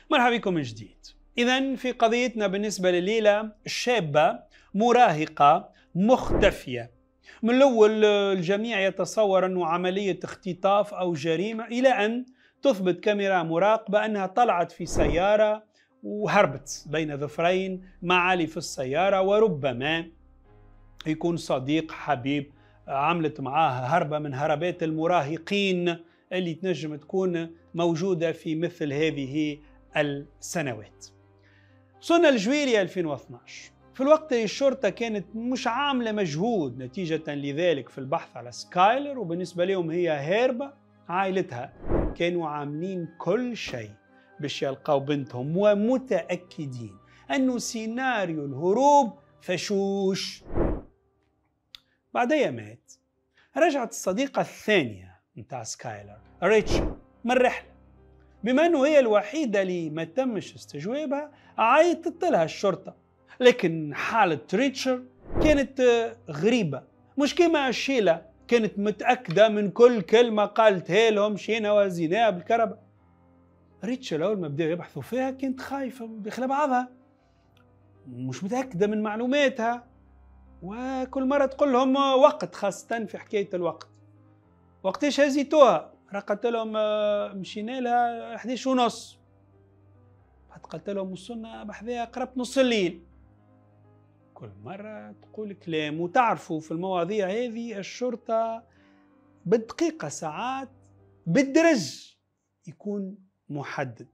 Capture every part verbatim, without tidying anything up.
مرحبا بكم من جديد. إذن في قضيتنا بالنسبة لليلة، شابة مراهقة مختفية. من الأول الجميع يتصور أنه عملية اختطاف أو جريمة، إلى أن تثبت كاميرا مراقبة أنها طلعت في سيارة وهربت بين ظفرين معالي في السيارة، وربما يكون صديق حبيب عملت معاها هربة من هربات المراهقين اللي تنجم تكون موجودة في مثل هذه السنوات. وصلنا لجويلية ألفين واثناشر، في الوقت اللي الشرطة كانت مش عاملة مجهود نتيجة لذلك في البحث على سكايلر، وبالنسبة لهم هي هاربة. عائلتها كانوا عاملين كل شيء باش يلقاو بنتهم، ومتأكدين أنه سيناريو الهروب فشوش. بعدها مات. رجعت الصديقة الثانية متاع سكايلر ريتشل من الرحلة، بما أنه هي الوحيدة اللي ما تمش استجوابها عيطت لها الشرطة. لكن حالة ريتشل كانت غريبة، مش كما شيلة كانت متأكدة من كل كلمة قالتها لهم شينا وزيناها بالكربة. ريتشل أول ما بدأوا يبحثوا فيها كانت خايفة داخل بعضها، مش متأكدة من معلوماتها، وكل مرة تقول لهم وقت، خاصة في حكاية الوقت. وقتاش هزيتوها؟ قالت لهم مشينا لها إحدى عشر ونص. بعد قالت لهم وصلنا بحذاها قربت نص الليل. كل مرة تقول كلام. وتعرفوا في المواضيع هذه الشرطة بالدقيقة ساعات بالدرج يكون محدد.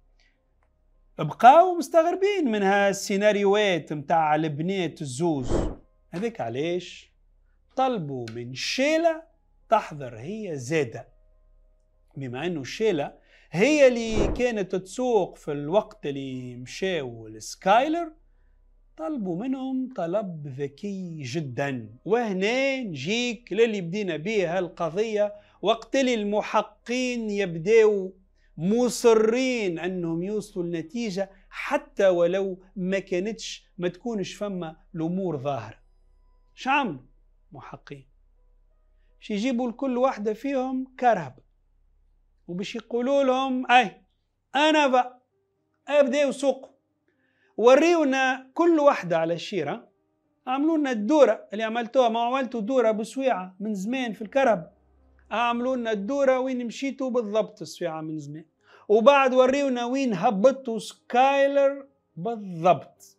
بقاو مستغربين من هالسيناريوهات متاع البنات الزوز هذيك. علاش؟ طلبوا من شيلة تحضر هي زادة، بما انه شيلة هي اللي كانت تسوق في الوقت اللي مشاو لسكايلر. طلبوا منهم طلب ذكي جدا، وهنا نجيك للي بدينا به هالقضية. وقت اللي المحققين يبداو مصرين انهم يوصلوا لنتيجة حتى ولو ما كانتش ما تكونش فما الامور ظاهرة. شو عملوا محققين؟ باش يجيبوا لكل واحدة فيهم كرهب، وباش يقولوا لهم اي انا بقى ابداو سوقوا، وريونا كل واحدة على الشيرة. عملوا لنا الدورة اللي عملتوها، ما عملتوا دورة بسويعة من زمان في الكرهب، عملوا لنا الدورة وين مشيتوا بالضبط السويعة من زمان، وبعد وريونا وين هبطوا سكايلر بالضبط.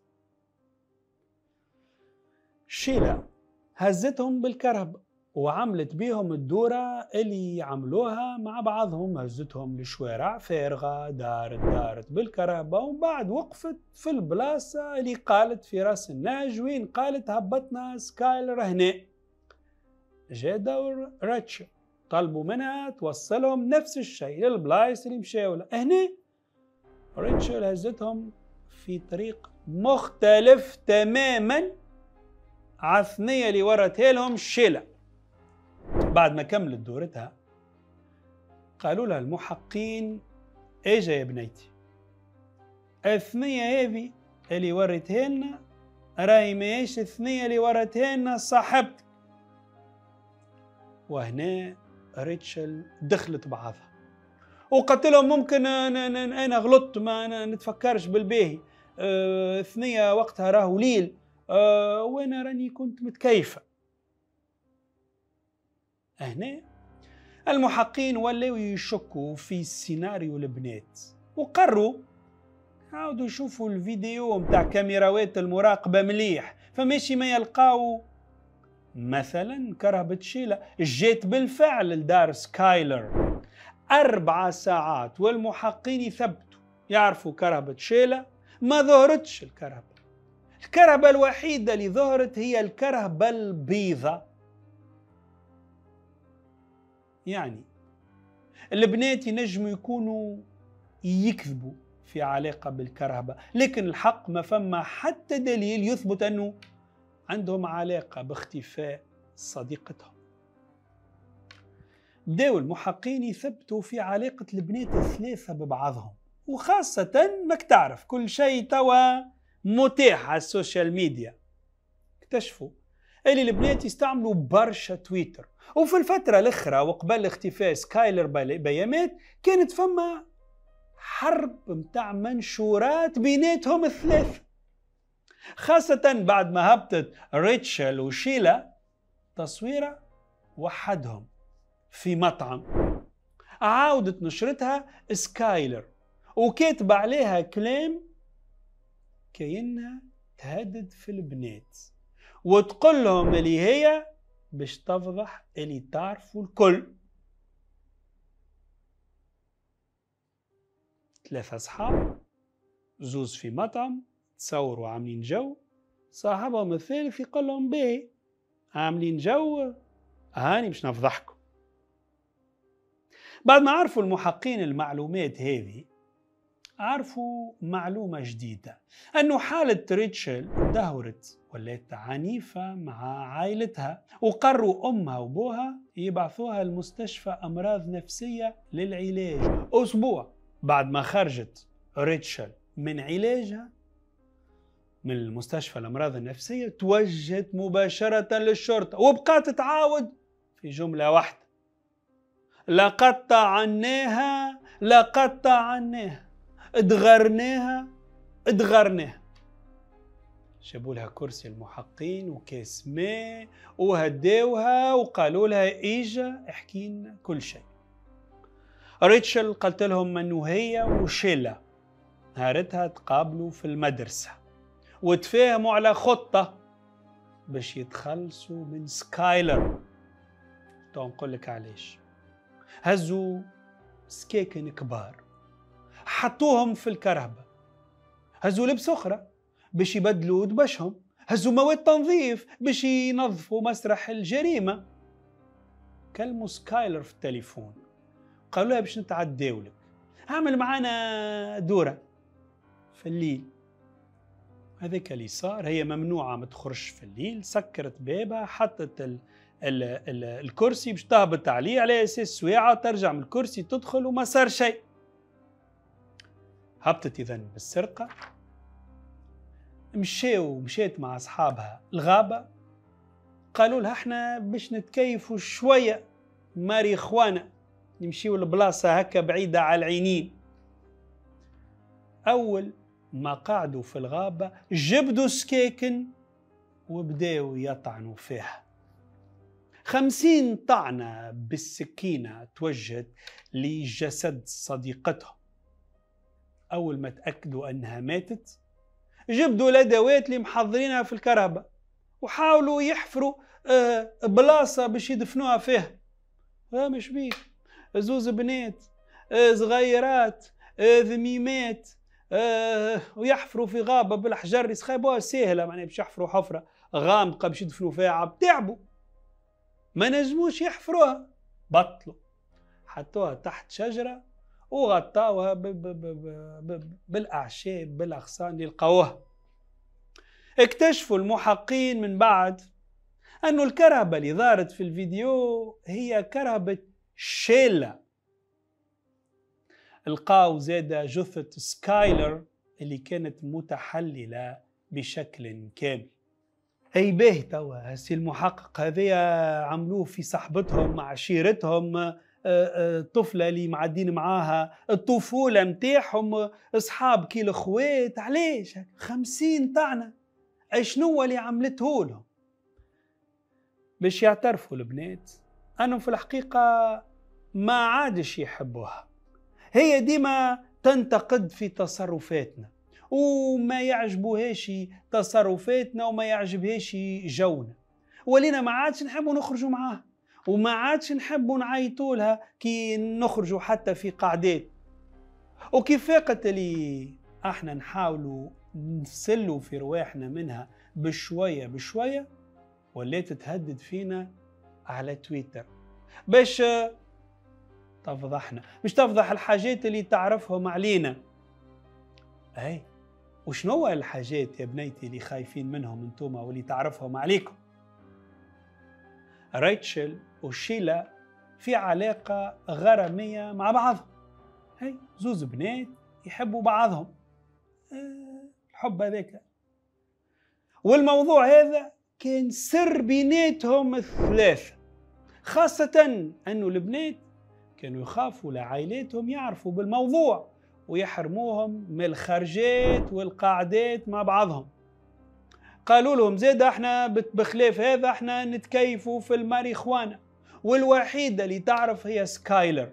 شيلة هزتهم بالكرهب وعملت بيهم الدورة اللي عملوها مع بعضهم، هزتهم لشوارع فارغة، دارت دارت بالكرهبة، وبعد وقفت في البلاصة اللي قالت في راس النهج وين قالت هبطنا سكايلر هنا. جاء دور ريتشل، طلبوا منها توصلهم نفس الشيء للبلايص اللي مشاو له هنا. ريتشل هزتهم في طريق مختلف تماما عثنية اللي ورتها لهم شيلة. بعد ما كملت دورتها قالوا لها المحققين اجا يا بنيتي، الثنية هذه اللي ورتها لنا راهي ماهيش الثنية اللي ورتها لنا صاحبتك. وهنا ريتشل دخلت بعضها وقلت لهم ممكن انا غلطت، ما نتفكرش بالباهي، أه ثنية وقتها راهو ليل، أه وانا راني كنت متكيفة. هنا المحققين ولاو يشكوا في سيناريو البنات، وقرروا عاودوا يشوفوا الفيديو متاع كاميراوات المراقبة مليح، فماشي ما يلقاو مثلا كرهبة شيلة جات بالفعل لدار سكايلر أربع ساعات، والمحققين يثبتوا يعرفوا كرهبة شيلة ما ظهرتش. الكرهبة الكرهبة الوحيدة اللي ظهرت هي الكرهبة البيضة. يعني البنات ينجموا يكونوا يكذبوا في علاقة بالكرهبة، لكن الحق ما فما حتى دليل يثبت أنه عندهم علاقة باختفاء صديقتهم. بداوا المحققين يثبتوا في علاقة البنات الثلاثة ببعضهم، وخاصة ماك تعرف كل شيء توا متاح على السوشيال ميديا. اكتشفوا اللي البنات يستعملوا برشا تويتر، وفي الفترة الأخرى وقبل اختفاء سكايلر بيامات كانت فما حرب متاع منشورات بيناتهم الثلاثة، خاصة بعد ما هبطت ريتشل وشيلا تصويرة وحدهم في مطعم، عاودت نشرتها سكايلر وكاتب عليها كلام كأنها تهدد في البنات وتقول لهم اللي هي باش تفضح اللي تعرفوا الكل. ثلاثة أصحاب زوز في مطعم تصوروا عاملين جو، صاحبهم الثالث يقول لهم باهي عاملين جو هاني باش نفضحكم. بعد ما عرفوا المحققين المعلومات هذه عرفوا معلومة جديدة، أنه حالة ريتشل دهورت ولات عنيفة مع عائلتها، وقرروا أمها وبوها يبعثوها المستشفى أمراض نفسية للعلاج. أسبوع بعد ما خرجت ريتشل من علاجها من المستشفى الأمراض النفسية توجهت مباشرة للشرطة وبقات تعاود في جملة واحدة: لقد طعناها لقد طعناها ادغرناها ادغرناها. جابوا لها كرسي المحققين وكاس ماء وهداوها وقالوا لها اجا احكي لنا كل شيء. ريتشل قالت لهم انه هي وشيلا نهارتها تقابلوا في المدرسة وتفاهموا على خطة باش يتخلصوا من سكايلر. تو نقول لك علاش. هزوا سكاكن كبار حطوهم في الكرهبة، هزوا لبس أخرى باش يبدلوا دبشهم، هزوا مواد تنظيف باش ينظفوا مسرح الجريمة. كلموا سكايلر في التليفون قالوا لها باش نتعداو لك، اعمل معانا دورة في الليل. هذاك اللي صار، هي ممنوعة ما تخرجش في الليل، سكرت بابها، حطت ال ال ال الكرسي باش تهبط عليه على اساس سويعة ترجع من الكرسي تدخل وما صار شيء. هبطت إذن بالسرقة، مشاو مشيت مع أصحابها الغابة، قالوا لها احنا باش نتكيفوا شوية ماري إخوانا نمشيو لبلاصة هكا بعيدة على العينين. أول ما قعدوا في الغابة جبدوا سكاكن وبداوا يطعنوا فيها. خمسين طعنة بالسكينة توجهت لجسد صديقتهم. أول ما تأكدوا أنها ماتت جبدوا الأدوات اللي محضرينها في الكرهبة وحاولوا يحفروا آه بلاصة باش يدفنوها فيها. آه مش بيه زوز بنات آه صغيرات آه ذميمات آه ويحفروا في غابة بالحجر يسخيبوها سهلة، معناها باش يحفروا حفرة غامقة باش يدفنوا فيها عبد تعبوا ما نجموش يحفروها، بطلوا حطوها تحت شجرة وغطاوها بالأعشاب بالأغصان اللي لقوها. اكتشفوا المحققين من بعد أنه الكرهبة اللي ظهرت في الفيديو هي كرهبة شيلا. لقاو زادة جثة سكايلر اللي كانت متحللة بشكل كامل. أي باهي توا هسي المحقق هذيا عملوه في صحبتهم مع عشيرتهم، الطفلة اللي معدين معاها الطفولة متاعهم، أصحاب كي الأخوات. علاش خمسين طعنة؟ شنو اللي عملته لهم؟ باش يعترفوا البنات أنهم في الحقيقة ما عادش يحبوها. هي ديما تنتقد في تصرفاتنا وما يعجبوهاش تصرفاتنا وما يعجبهاش جونا، ولينا ما عادش نحبوا نخرجوا معاها وما عادش نحبوا نعيطوا لها كي نخرجوا حتى في قعدات. وكيف فاقت اللي احنا نحاولوا نفسلوا في رواحنا منها بشوية بشوية، ولات تهدد فينا على تويتر باش تفضحنا، باش تفضح الحاجات اللي تعرفهم علينا. اي وشنو الحاجات يا بنيتي اللي خايفين منهم انتوما واللي تعرفهم عليكم؟ ريتشل وشيلا في علاقة غرامية مع بعضهم. هي زوز بنات يحبوا بعضهم، أه الحب هذاك. والموضوع هذا كان سر بيناتهم الثلاثة، خاصة أنه البنات كانوا يخافوا لعائلاتهم يعرفوا بالموضوع ويحرموهم من الخرجات والقعدات مع بعضهم. قالوا لهم زيد احنا بخلاف هذا احنا نتكيفوا في الماريخوانا، والوحيدة اللي تعرف هي سكايلر،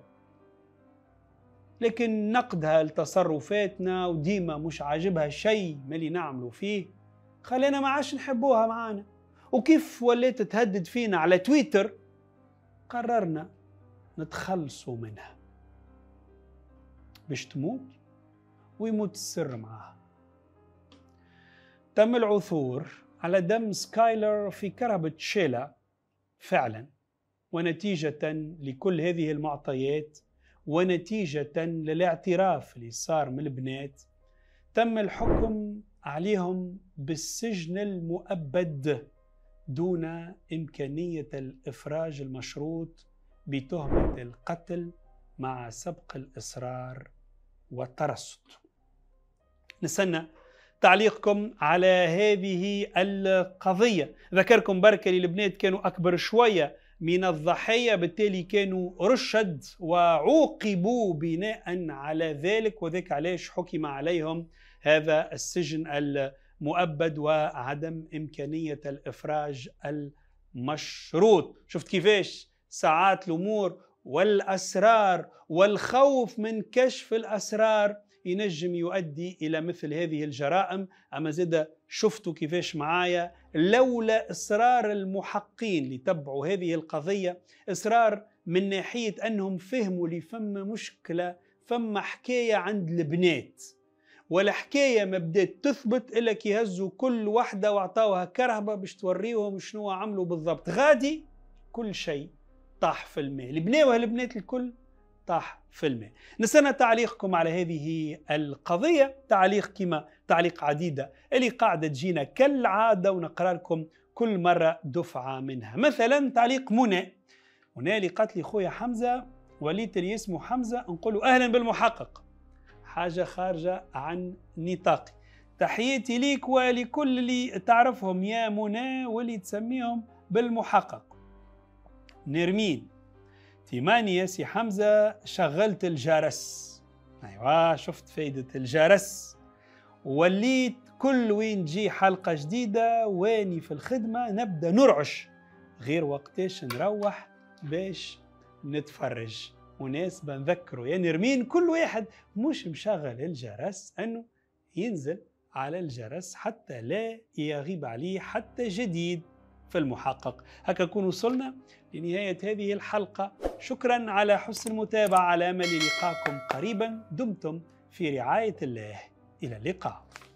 لكن نقدها لتصرفاتنا وديما مش عاجبها شيء من اللي نعملوا فيه، خلينا ما عادش نحبوها معانا. وكيف وليت تهدد فينا على تويتر قررنا نتخلصوا منها باش تموت ويموت السر معاها. تم العثور على دم سكايلر في كربة شيلا فعلا، ونتيجة لكل هذه المعطيات ونتيجة للاعتراف اللي صار من البنات تم الحكم عليهم بالسجن المؤبد دون إمكانية الإفراج المشروط بتهمة القتل مع سبق الإصرار والترصد. نستنى تعليقكم على هذه القضية. ذكركم بركة البنات كانوا أكبر شوية من الضحية، بالتالي كانوا رشد وعوقبوا بناء على ذلك، وذلك علاش حكم عليهم هذا السجن المؤبد وعدم إمكانية الإفراج المشروط. شفت كيفاش ساعات الأمور والأسرار والخوف من كشف الأسرار ينجم يؤدي إلى مثل هذه الجرائم. أما زاد شفتوا كيفاش معايا لولا إصرار المحققين لتبعوا هذه القضية، إصرار من ناحية أنهم فهموا لي فما مشكلة، فما حكاية عند البنات، ولا حكاية ما بدات تثبت إلا كي هزوا كل واحدة واعطاوها كرهبة باش توريهم شنو عملوا بالضبط، غادي كل شيء طاح في الماء، البناوة البنات الكل طاح في الماء. نستنى تعليقكم على هذه القضية، تعليق كما تعليق عديدة اللي قاعدة تجينا كالعادة ونقرأ لكم كل مرة دفعة منها. مثلا تعليق منى منى اللي قالت لي خويا حمزة وليت اللي اسمه حمزة نقوله أهلا بالمحقق، حاجة خارجة عن نطاقي. تحياتي ليك ولكل اللي تعرفهم يا منى واللي تسميهم بالمحقق. نرمين تيماني يا سي حمزة شغلت الجرس، أيوة شفت فايدة الجرس، وليت كل وين تجي حلقة جديدة واني في الخدمة نبدأ نرعش غير وقتاش نروح باش نتفرج. وناس بنذكروا يا نرمين كل واحد مش مشغل الجرس أنه ينزل على الجرس حتى لا يغيب عليه حتى جديد في المحقق. هكا نكون وصلنا لنهاية هذه الحلقة. شكرا على حسن المتابعة، على أمل لقاكم قريبا. دمتم في رعاية الله، إلى اللقاء.